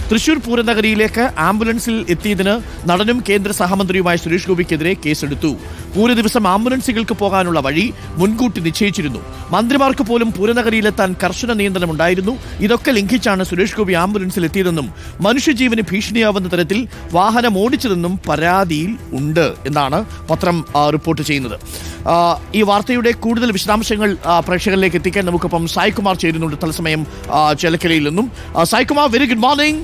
തൃശൂർ പൂരനഗരിയിലേക്ക് ആംബുലൻസിൽ എത്തിയതിന് നടനും കേന്ദ്ര സഹമന്ത്രിയുമായ സുരേഷ് ഗോപിക്കെതിരെ കേസെടുത്തു. പൂര ദിവസം ആംബുലൻസുകൾക്ക് പോകാനുള്ള വഴി മുൻകൂട്ടി നിശ്ചയിച്ചിരുന്നു. മന്ത്രിമാർക്ക് പോലും പൂരനഗരിയിലെത്താൻ കർശന നിയന്ത്രണമുണ്ടായിരുന്നു. ഇതൊക്കെ ലംഘിച്ചാണ് സുരേഷ് ഗോപി ആംബുലൻസിൽ എത്തിയതെന്നും മനുഷ്യജീവന് ഭീഷണിയാവുന്ന തരത്തിൽ വാഹനം ഓടിച്ചതെന്നും പരാതിയിൽ ഉണ്ട് എന്നാണ് പത്രം റിപ്പോർട്ട് ചെയ്യുന്നത്. ഈ വാർത്തയുടെ കൂടുതൽ വിശദാംശങ്ങൾ പ്രേക്ഷകരിലേക്ക് എത്തിക്കാൻ നമുക്കിപ്പം സായ്കുമാർ ചേരുന്നുണ്ട് തത്സമയം ചേലക്കരയിൽ നിന്നും. Saikumar, very good morning.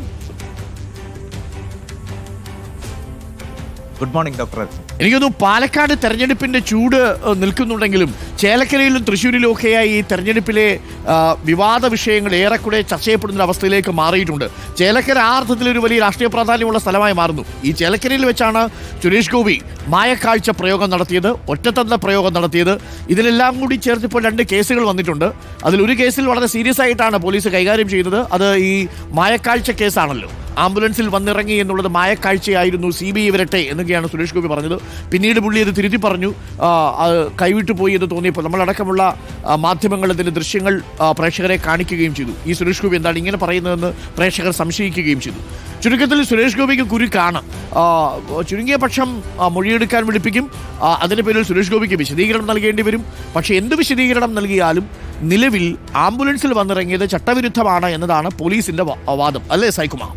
Good morning doctor. എനിക്കൊന്നു പാലക്കാട് തെരഞ്ഞെടുപ്പിന്റെ ചൂട് നിൽക്കുന്നുണ്ടെങ്കിലും ചേലക്കരയിലും തൃശ്ശൂരിലും ഒക്കെയായി ഈ തെരഞ്ഞെടുപ്പിലെ വിവാദ വിഷയങ്ങൾ ഏറെക്കുറെ ചർച്ച ചെയ്യപ്പെടുന്ന അവസ്ഥയിലേക്ക് മാറിയിട്ടുണ്ട്. ചേലക്കര ആ അർത്ഥത്തിലൊരു വലിയ രാഷ്ട്രീയ പ്രാധാന്യമുള്ള സ്ഥലമായി മാറുന്നു. ഈ ചേലക്കരയിൽ വെച്ചാണ് സുരേഷ് ഗോപി മായക്കാഴ്ച പ്രയോഗം നടത്തിയത്, ഒറ്റത്തന്ത്ര പ്രയോഗം നടത്തിയത്. ഇതിലെല്ലാം കൂടി ചേർത്ത് ഇപ്പോൾ 2 കേസുകൾ വന്നിട്ടുണ്ട്. അതിലൊരു കേസിൽ വളരെ സീരിയസ് ആയിട്ടാണ് പോലീസ് കൈകാര്യം ചെയ്യുന്നത്. അത് ഈ മായക്കാഴ്ച കേസാണല്ലോ. ആംബുലൻസിൽ വന്നിറങ്ങി എന്നുള്ളത് മായക്കാഴ്ചയായിരുന്നു, CBI വരട്ടെ എന്നൊക്കെയാണ് സുരേഷ് ഗോപി പറഞ്ഞത്. പിന്നീട് പുള്ളി അത് തിരുത്തി പറഞ്ഞു, കൈവിട്ടു പോയി എന്ന് തോന്നിയപ്പോൾ നമ്മളടക്കമുള്ള മാധ്യമങ്ങൾ അതിൻ്റെ ദൃശ്യങ്ങൾ പ്രേക്ഷകരെ കാണിക്കുകയും ചെയ്തു. ഈ സുരേഷ് ഗോപി എന്താണ് ഇങ്ങനെ പറയുന്നതെന്ന് പ്രേക്ഷകർ സംശയിക്കുകയും ചെയ്തു. ചുരുക്കത്തിൽ സുരേഷ് ഗോപിക്ക് കുരുക്കാണ്. ചുരുങ്ങിയ പക്ഷം മൊഴിയെടുക്കാൻ വിളിപ്പിക്കും. അതിൻ്റെ പേരിൽ സുരേഷ് ഗോപിക്ക് വിശദീകരണം നൽകേണ്ടി വരും. പക്ഷേ എന്ത് വിശദീകരണം നൽകിയാലും നിലവിൽ ആംബുലൻസിൽ വന്നിറങ്ങിയത് ചട്ടവിരുദ്ധമാണ് എന്നതാണ് പോലീസിന്റെ വാദം, അല്ലേ സായ്കുമാർ?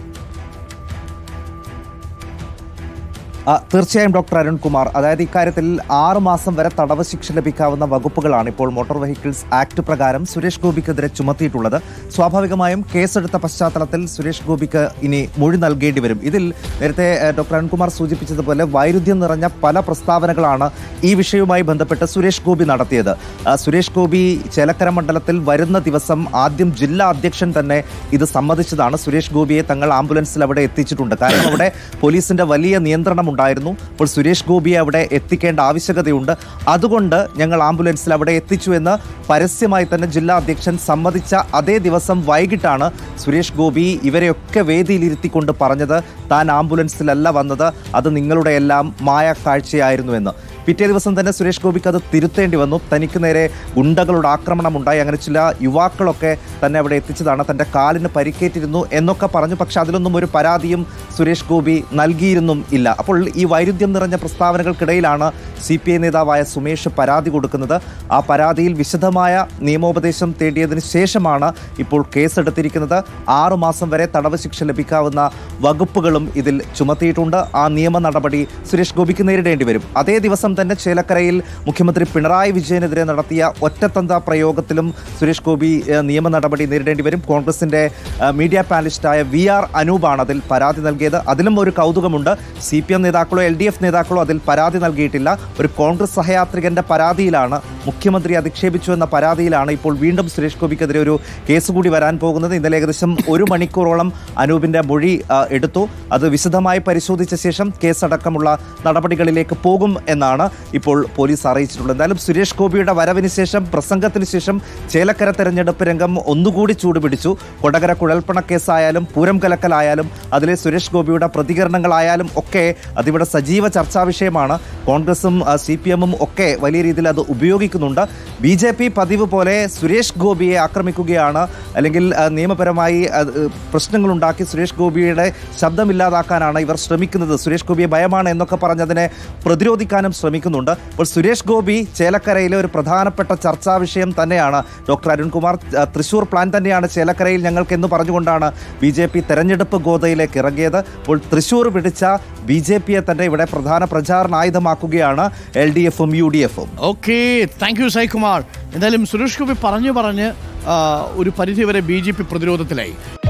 തീർച്ചയായും ഡോക്ടർ അരുൺകുമാർ. അതായത് ഇക്കാര്യത്തിൽ 6 മാസം വരെ തടവ് ശിക്ഷ ലഭിക്കാവുന്ന വകുപ്പുകളാണ് ഇപ്പോൾ മോട്ടോർ വെഹിക്കിൾസ് ആക്ട് പ്രകാരം സുരേഷ് ഗോപിക്കെതിരെ ചുമത്തിയിട്ടുള്ളത്. സ്വാഭാവികമായും കേസെടുത്ത പശ്ചാത്തലത്തിൽ സുരേഷ് ഗോപിക്ക് ഇനി മൊഴി നൽകേണ്ടി വരും. ഇതിൽ നേരത്തെ ഡോക്ടർ അരുൺകുമാർ സൂചിപ്പിച്ചതുപോലെ വൈരുദ്ധ്യം നിറഞ്ഞ പല പ്രസ്താവനകളാണ് ഈ വിഷയവുമായി ബന്ധപ്പെട്ട് സുരേഷ് ഗോപി നടത്തിയത്. സുരേഷ് ഗോപി ചേലക്കര മണ്ഡലത്തിൽ വരുന്ന ദിവസം ആദ്യം ജില്ലാ അധ്യക്ഷൻ തന്നെ ഇത് സമ്മതിച്ചതാണ്. സുരേഷ് ഗോപിയെ തങ്ങൾ ആംബുലൻസിൽ അവിടെ എത്തിച്ചിട്ടുണ്ട്. കാരണം അവിടെ പോലീസിന്റെ വലിയ നിയന്ത്രണം ഉണ്ടായിരുന്നു. അപ്പോൾ സുരേഷ് ഗോപിയെ അവിടെ എത്തിക്കേണ്ട ആവശ്യകതയുണ്ട്. അതുകൊണ്ട് ഞങ്ങൾ ആംബുലൻസിൽ അവിടെ എത്തിച്ചു എന്ന് പരസ്യമായി തന്നെ ജില്ലാ അധ്യക്ഷൻ സമ്മതിച്ച അതേ ദിവസം വൈകിട്ടാണ് സുരേഷ് ഗോപി ഇവരെയൊക്കെ വേദിയിലിരുത്തിക്കൊണ്ട് പറഞ്ഞത് താൻ ആംബുലൻസിലല്ല വന്നത്, അത് നിങ്ങളുടെ എല്ലാം മായക്കാഴ്ചയായിരുന്നു എന്ന്. പിറ്റേ ദിവസം തന്നെ സുരേഷ് ഗോപിക്ക് അത് തിരുത്തേണ്ടി വന്നു. തനിക്ക് നേരെ ഗുണ്ടകളുടെ ആക്രമണം ഉണ്ടായി, അങ്ങനെ ചില യുവാക്കളൊക്കെ തന്നെ അവിടെ എത്തിച്ചതാണ്, തൻ്റെ കാലിന് പരിക്കേറ്റിരുന്നു എന്നൊക്കെ പറഞ്ഞു. പക്ഷെ അതിലൊന്നും ഒരു പരാതിയും സുരേഷ് ഗോപി നൽകിയിരുന്നും ഇല്ല. അപ്പോൾ ഈ വൈരുദ്ധ്യം നിറഞ്ഞ പ്രസ്താവനകൾക്കിടയിലാണ് CPI നേതാവായ സുമേഷ് പരാതി കൊടുക്കുന്നത്. ആ പരാതിയിൽ വിശദമായ നിയമോപദേശം തേടിയതിന് ശേഷമാണ് ഇപ്പോൾ കേസെടുത്തിരിക്കുന്നത്. 6 മാസം വരെ തടവ് ശിക്ഷ ലഭിക്കാവുന്ന വകുപ്പുകളും ഇതിൽ ചുമത്തിയിട്ടുണ്ട്. ആ നിയമ നടപടി സുരേഷ് ഗോപിക്ക് നേരിടേണ്ടി വരും. അതേ ദിവസം തന്നെ ചേലക്കരയിൽ മുഖ്യമന്ത്രി പിണറായി വിജയനെതിരെ നടത്തിയ ഒറ്റത്തന്ത്ര പ്രയോഗത്തിലും സുരേഷ് ഗോപി നിയമ നടപടി നേരിടേണ്ടി വരും. കോൺഗ്രസിന്റെ മീഡിയ പാനലിസ്റ്റായ VR അനൂപാണ് അതിൽ പരാതി നൽകിയത്. അതിലും ഒരു കൗതുകമുണ്ട്, CPM നേതാക്കളോ LDF നേതാക്കളോ അതിൽ പരാതി നൽകിയിട്ടില്ല. ഒരു കോൺഗ്രസ് സഹയാത്രികന്റെ പരാതിയിലാണ്, മുഖ്യമന്ത്രി അധിക്ഷേപിച്ചു എന്ന പരാതിയിലാണ് ഇപ്പോൾ വീണ്ടും സുരേഷ് ഗോപിക്കെതിരെ ഒരു കേസ് കൂടി വരാൻ പോകുന്നത്. ഇന്നലെ ഏകദേശം 1 മണിക്കൂറോളം അനൂപിന്റെ മൊഴി എടുത്തു. അത് വിശദമായി പരിശോധിച്ച ശേഷം കേസടക്കമുള്ള നടപടികളിലേക്ക് പോകും എന്നാണ് ഇപ്പോൾ പോലീസ് അറിയിച്ചിട്ടുള്ളത്. എന്തായാലും സുരേഷ് ഗോപിയുടെ വരവിന് ശേഷം, പ്രസംഗത്തിന് ശേഷം ചേലക്കര തെരഞ്ഞെടുപ്പ് രംഗം ഒന്നുകൂടി ചൂടുപിടിച്ചു. കൊടകര കുഴൽപ്പണ കേസായാലും പൂരം കലക്കലായാലും അതിലെ സുരേഷ് ഗോപിയുടെ പ്രതികരണങ്ങളായാലും ഒക്കെ അതിവിടെ സജീവ ചർച്ചാ വിഷയമാണ്. കോൺഗ്രസും CPM ഒക്കെ വലിയ രീതിയിൽ അത് ഉപയോഗിക്കുന്നുണ്ട്. BJP പതിവ് പോലെ സുരേഷ് ഗോപിയെ ആക്രമിക്കുകയാണ്, അല്ലെങ്കിൽ നിയമപരമായി പ്രശ്നങ്ങളുണ്ടാക്കി സുരേഷ് ഗോപിയുടെ ശബ്ദമില്ലാതാക്കാനാണ് ഇവർ ശ്രമിക്കുന്നത്, സുരേഷ് ഗോപിയെ ഭയമാണ് എന്നൊക്കെ പറഞ്ഞതിനെ പ്രതിരോധിക്കാനും ശ്രമിക്കുന്നുണ്ട്. അപ്പോൾ സുരേഷ് ഗോപി ചേലക്കരയിലെ ഒരു പ്രധാനപ്പെട്ട ചർച്ചാ വിഷയം തന്നെയാണ്. ഡോക്ടർ അരുൺകുമാർ, തൃശൂർ പ്ലാൻ തന്നെയാണ് ചേലക്കരയിൽ ഞങ്ങൾക്കെന്ന് പറഞ്ഞുകൊണ്ടാണ് BJP തെരഞ്ഞെടുപ്പ് ഗോതയിലേക്ക് ഇറങ്ങിയത്. അപ്പോൾ തൃശൂർ പിടിച്ച BJPയെ തന്നെ ഇവിടെ പ്രധാന പ്രചാരണ ആയുധമാക്കുകയാണ് LDFും UDFും. Okay, thank you Saikumar. എന്തായാലും സുരേഷ് ഗോപി പറഞ്ഞ് ഒരു പരിധിവരെ BJP പ്രതിരോധത്തിലായി.